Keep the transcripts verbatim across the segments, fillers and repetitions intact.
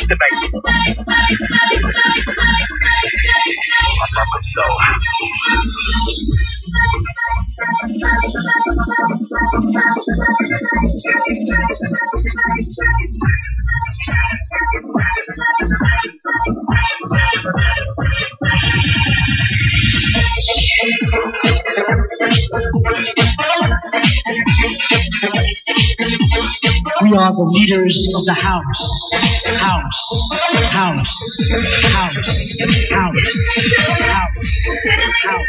debate. We are the leaders of the house. House. House. House. House. House.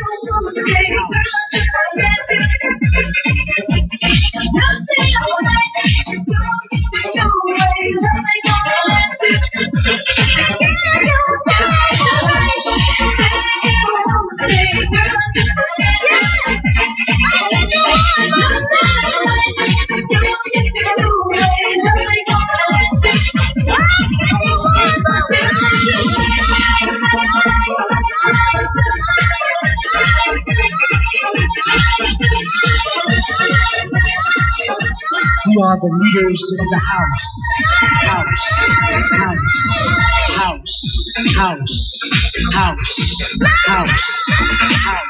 We are the leaders of the house. House. House. House. House. House. House.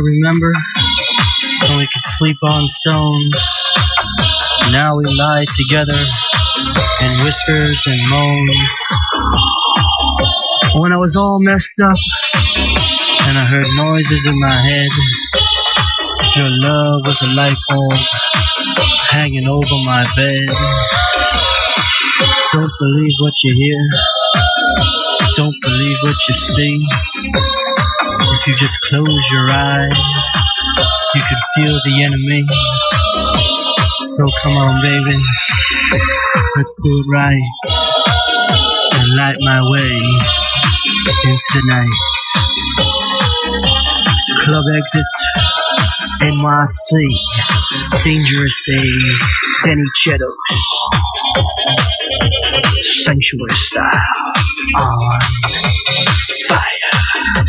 remember when we could sleep on stones. Now we lie together in whispers and moans. When I was all messed up and I heard noises in my head, your love was a light bulb hanging over my bed. Don't believe what you hear, don't believe what you see. If you just close your eyes, you could feel the enemy. So come on, baby, let's do it right and light my way into the night. Club exit, N Y C, Dangerous Day, Danny Chetos, Sanctuary style, on fire.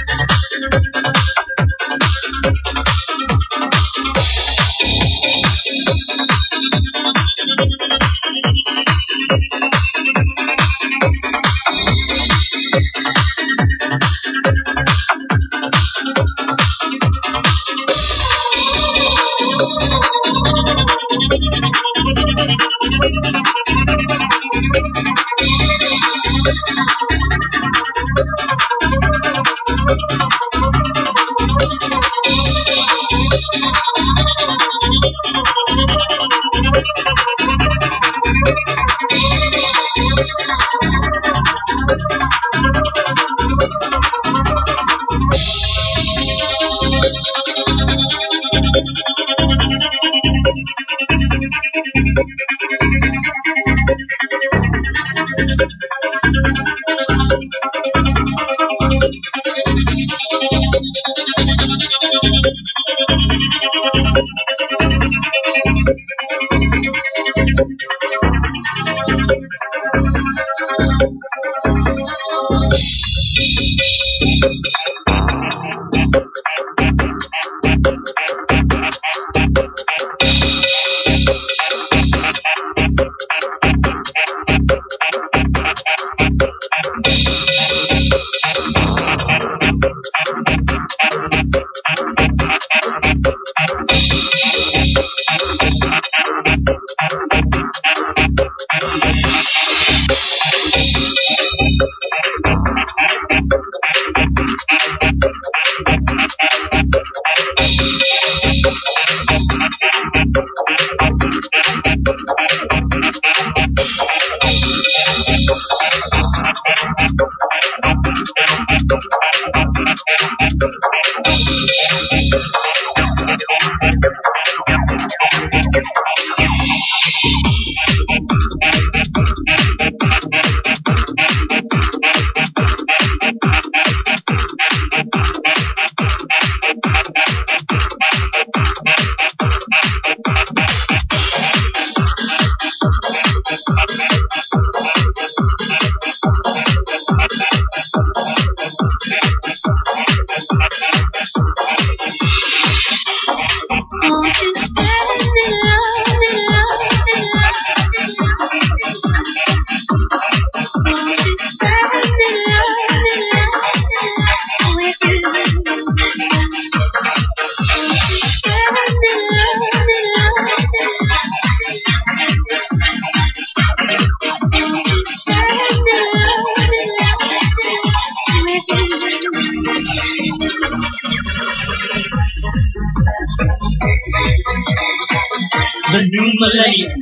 The new millennium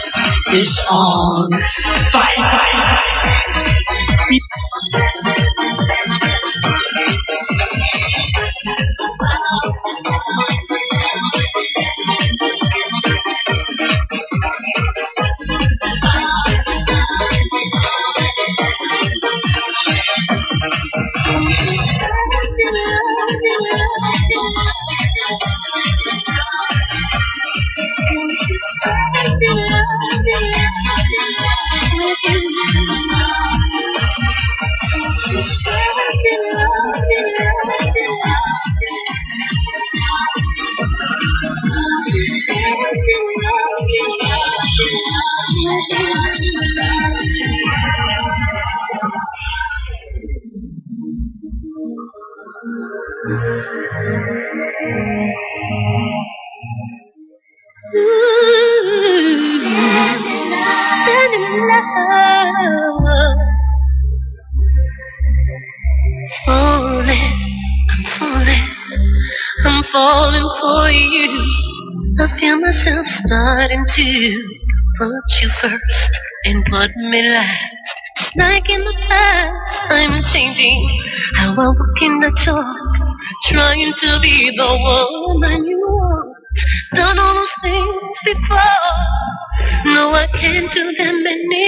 is on fire. Falling, I'm falling, I'm falling for you. I feel myself starting to put you first and put me last. Just like in the past, I'm changing how I walk and I talk, trying to be the woman you want. Done all those things before, no, I can't do them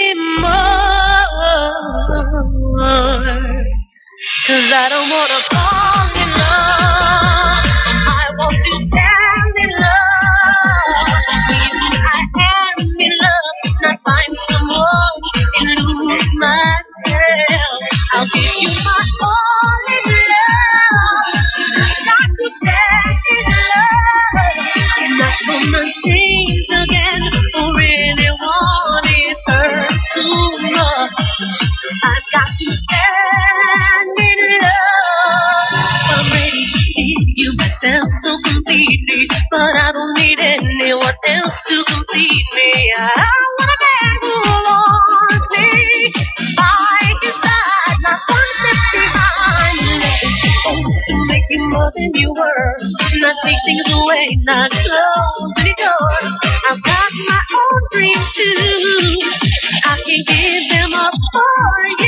anymore. Cause I don't wanna fall in love, I want to stand in love. Even I am in love, not find someone and lose myself. I'll give you my all in love, I got to stand in love. You're not gonna change again, who really want it hurts too much. I've got to stand in love. I'm ready to give you myself so completely, but I don't need anyone else to complete me. I want a man who wants me by his side, not one step behind. It's supposed to make you more than you were, not take things away, not close any doors. I've got my own dreams too, I can give them up for you.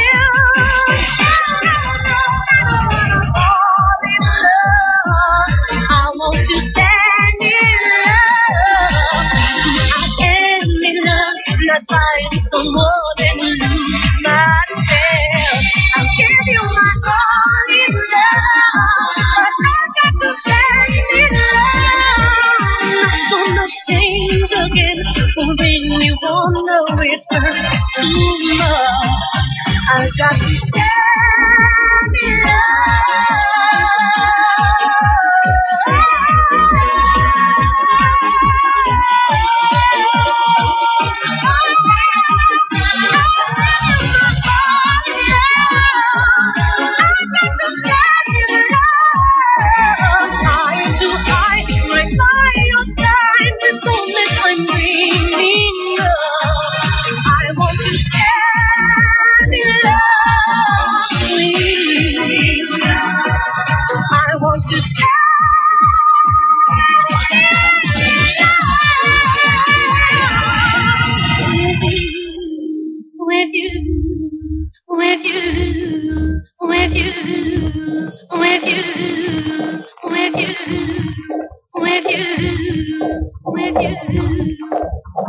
I want to stand in love. I am in love, not find someone and lose myself. I'll give you my all in love, but I got to stand in love. Not gonna change again, for when you won't know it hurts too much. I got to stand in with you, with you, with you, with you, with you, with you, with you.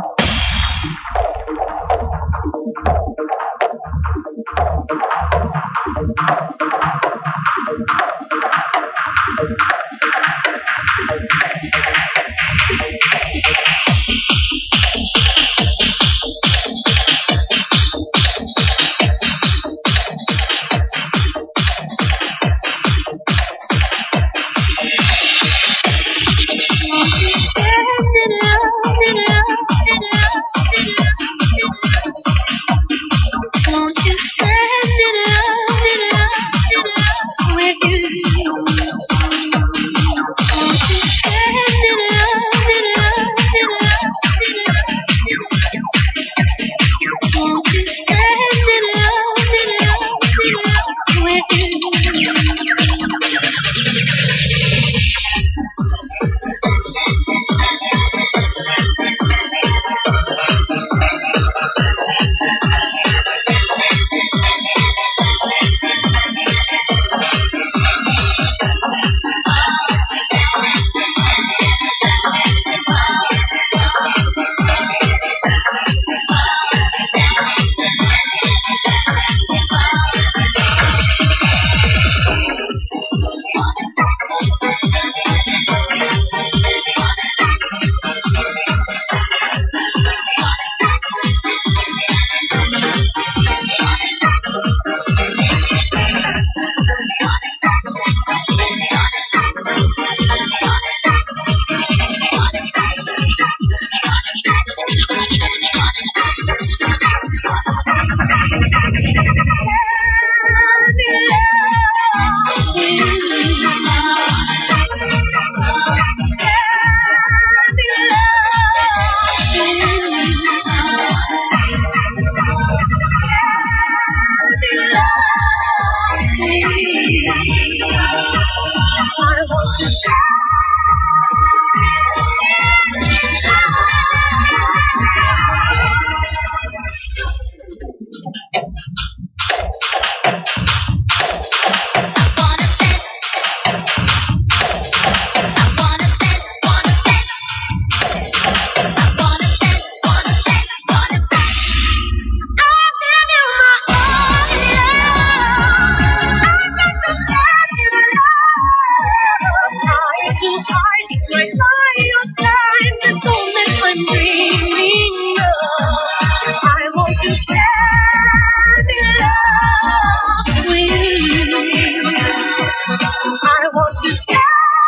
dreaming of. I want to stand in love with you. I want to stand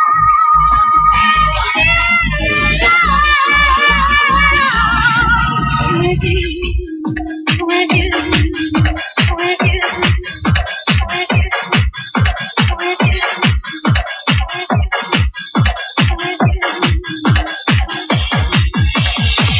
with you, with you, with you, with you, with you, with you, with you.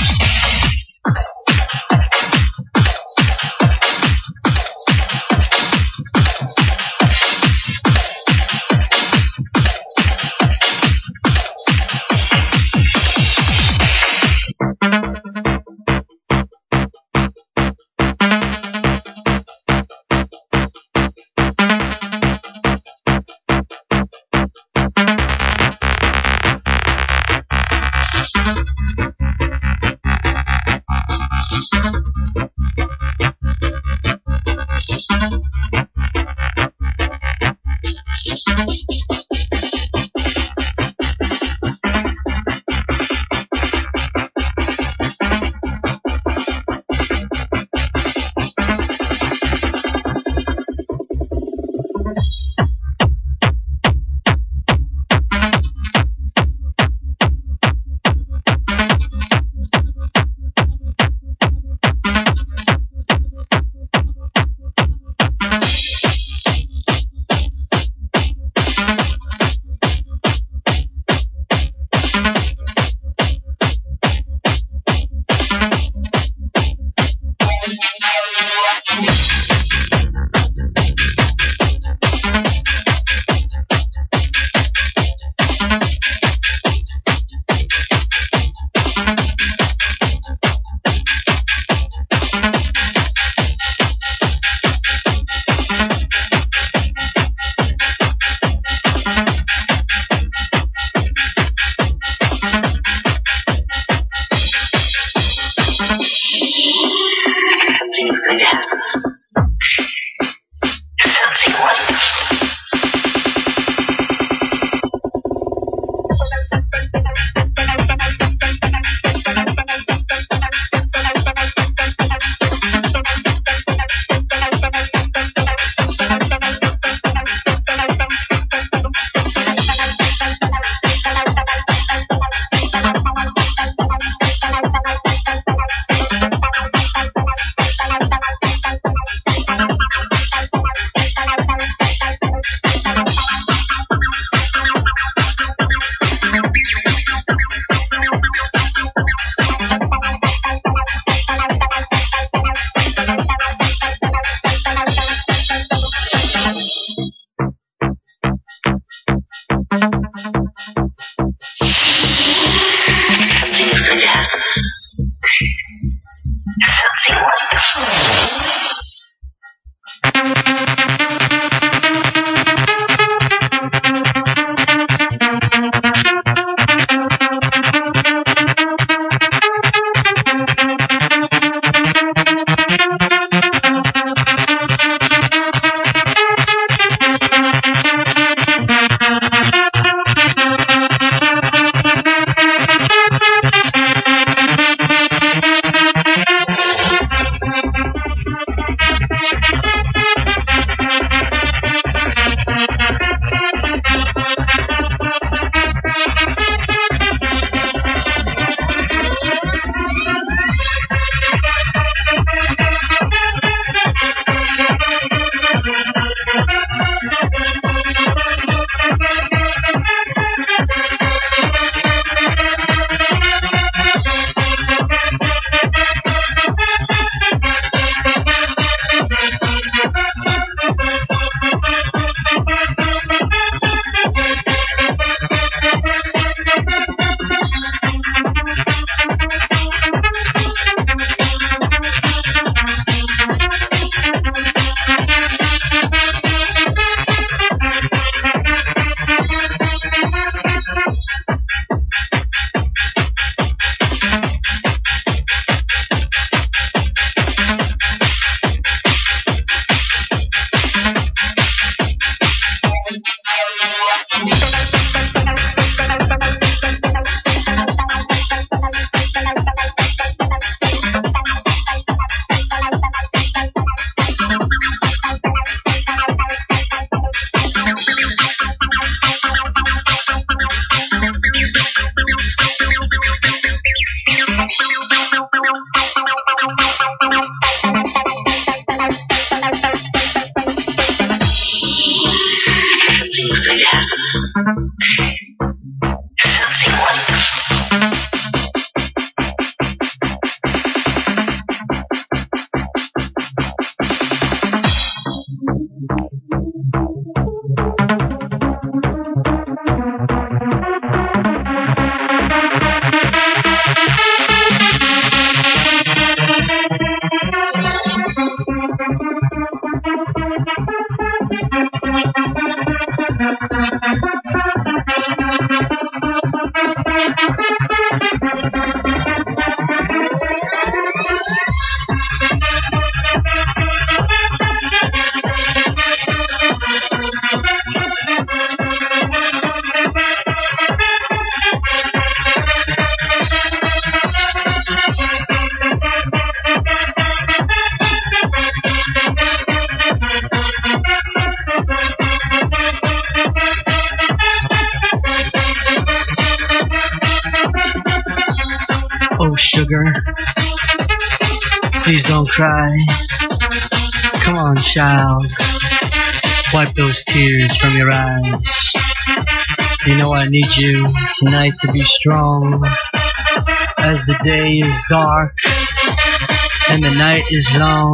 her. Please don't cry. Come on, child. Wipe those tears from your eyes. You know I need you tonight to be strong. As the day is dark and the night is long.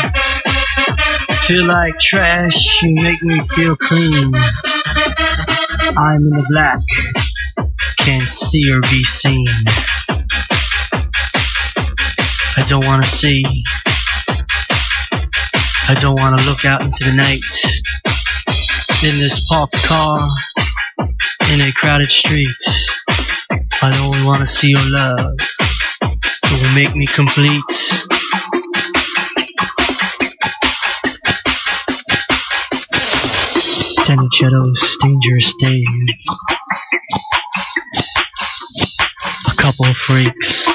Feel like trash, you make me feel clean. I'm in the black, can't see or be seen. I don't wanna see, I don't wanna look out into the night. In this parked car, in a crowded street, I only wanna see your love. It will make me complete. Danichero's Dangerous Dave. A couple of freaks.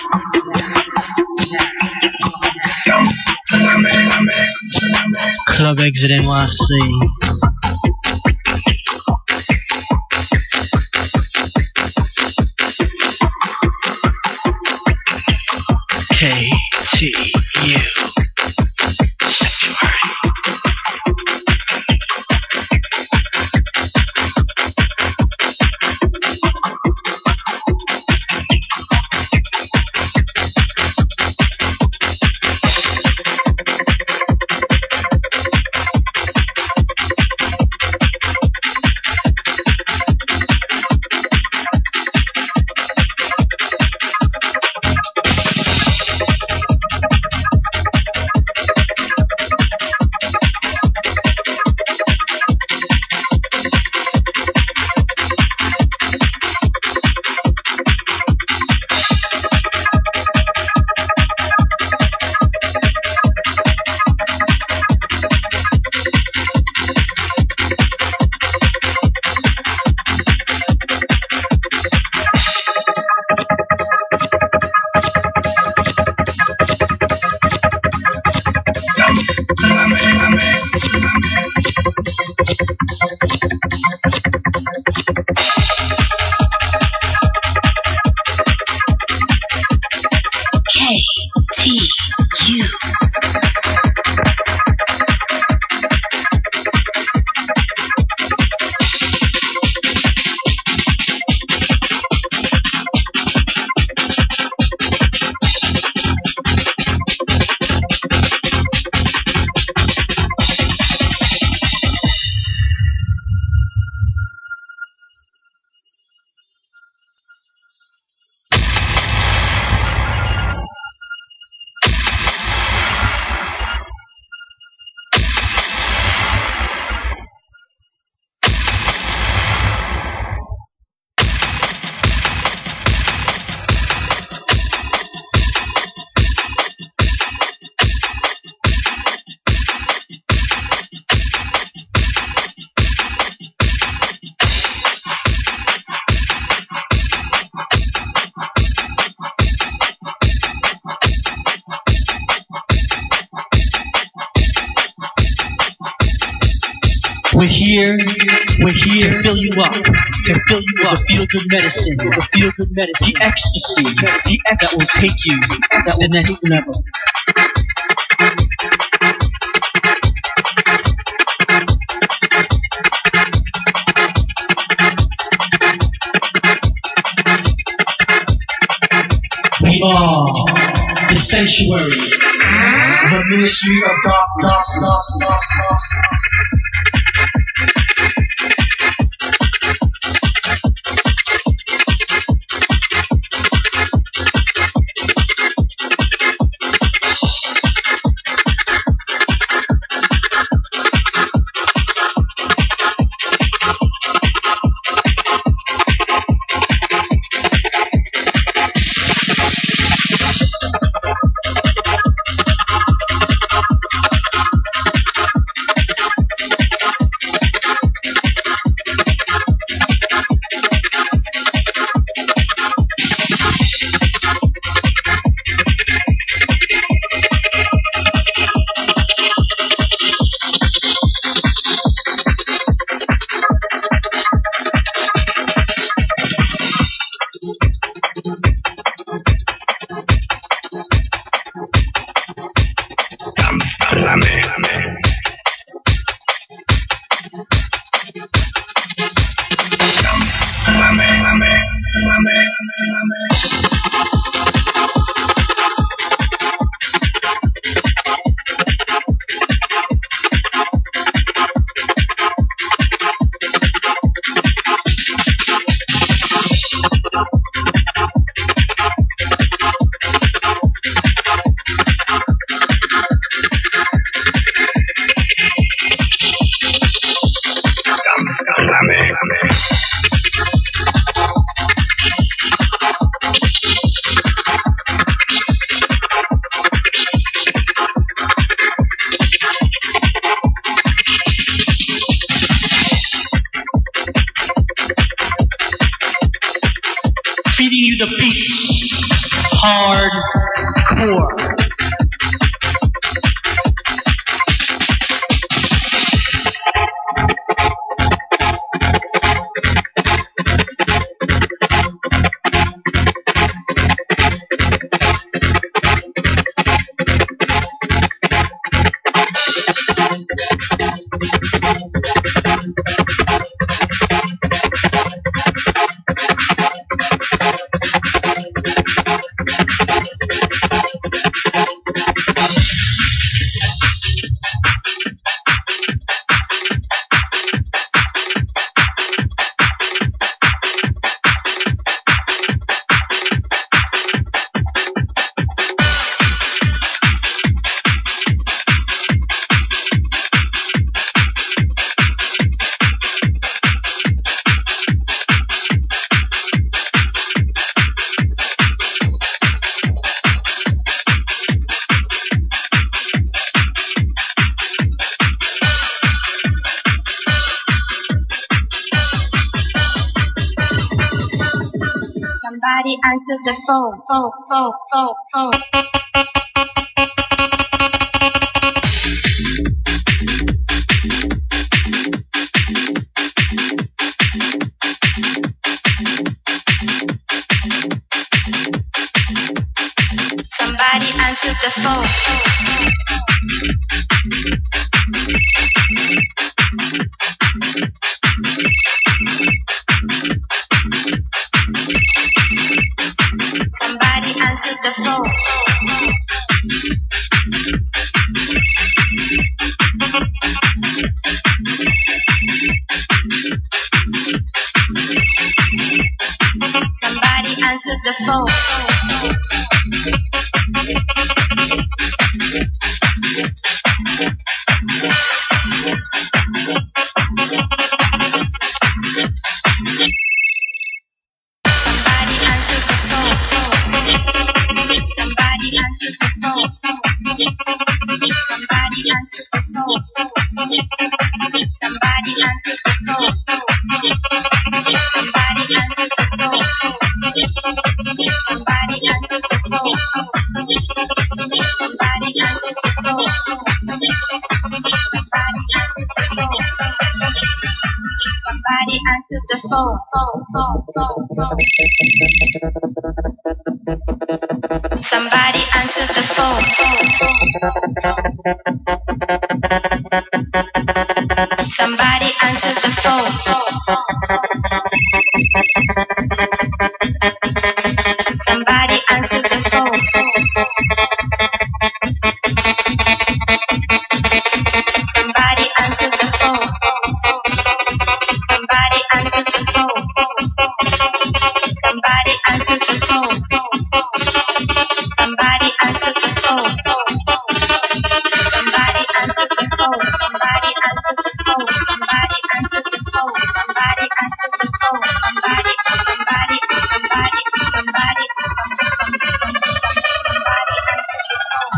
Club Exit N Y C. K T U Sanctuary. We're here, we're here to fill you up, to fill you up, the feel-good medicine, the feel-good medicine, the ecstasy, the ecstasy that will take you to the next level. We are the sanctuary, the ministry of dark, dark, dark, dark, dark. answered the phone, phone, phone, phone, phone. Somebody answered the phone. Somebody answered the phone. Somebody answered the phone. Somebody answered the phone. Somebody answered the phone. Somebody answered the phone. Somebody answered the phone. Somebody answered the phone. Somebody answered the phone. Somebody answered the phone. Somebody answered the phone. Somebody answered the phone. Somebody answered the phone. Somebody answered the phone. Somebody, somebody, somebody, somebody, somebody answered the phone.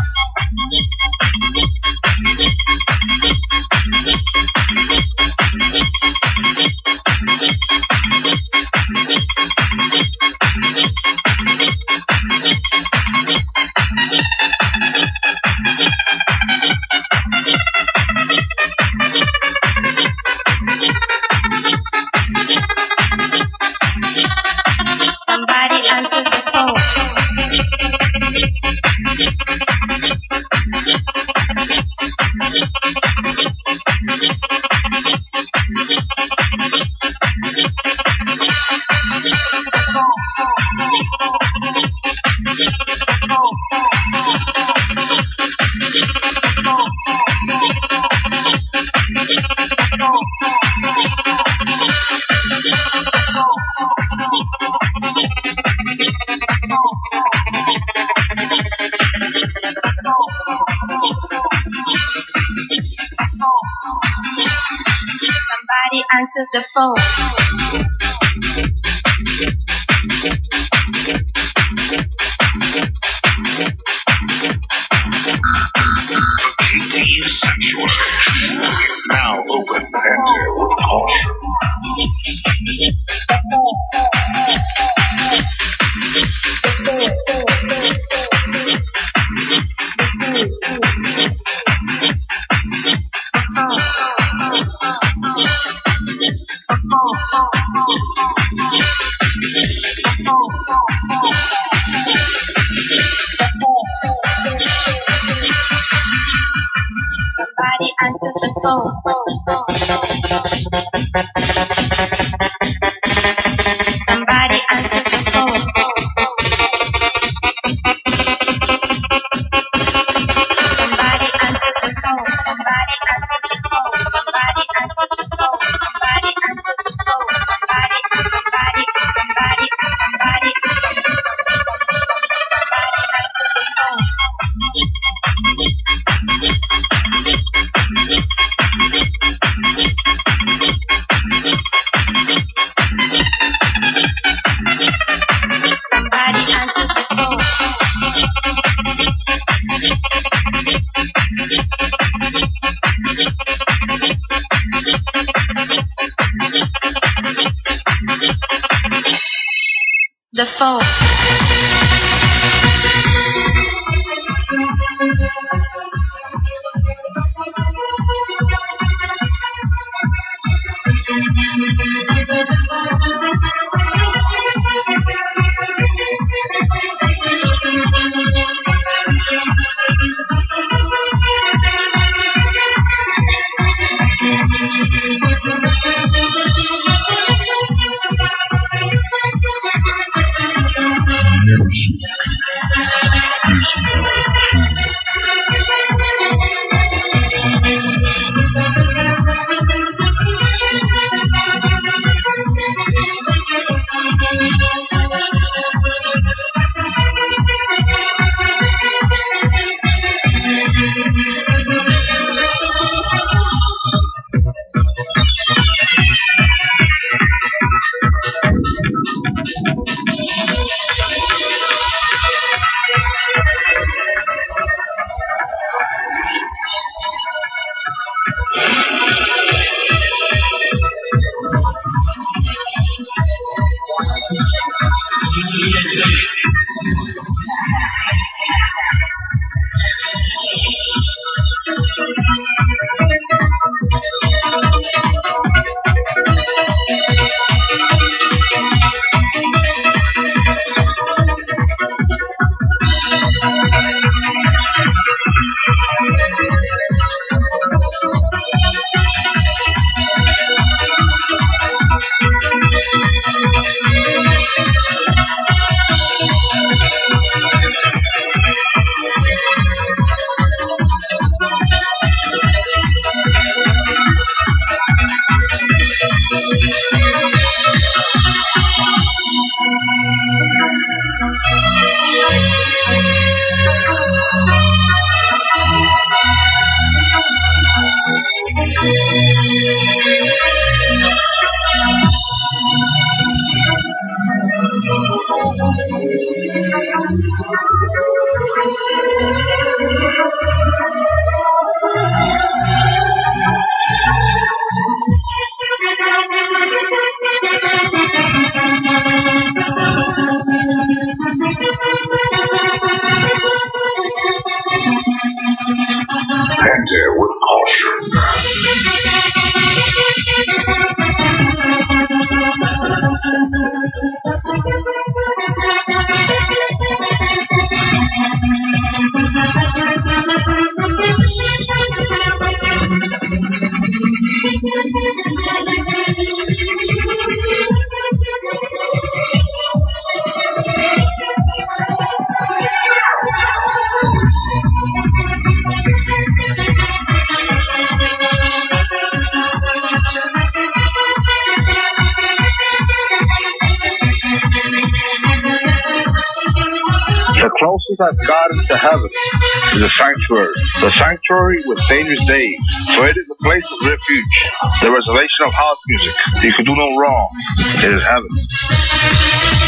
Somebody answered the phone. Somebody answered the phone. K T Sanctuary is now open. Enter with caution. Somebody answered the phone. Somebody answered the phone. Somebody answered the phone. Somebody answered the phone. Somebody answered the phone. Somebody answered the phone. Somebody, somebody, somebody, somebody, somebody answered the phone. Somebody answered the phone. The phone. Enter with caution. The closest I've gotten to heaven is the sanctuary. The sanctuary with dangerous days. For it is a place of refuge. The reservation of house music. You can do no wrong. It is heaven.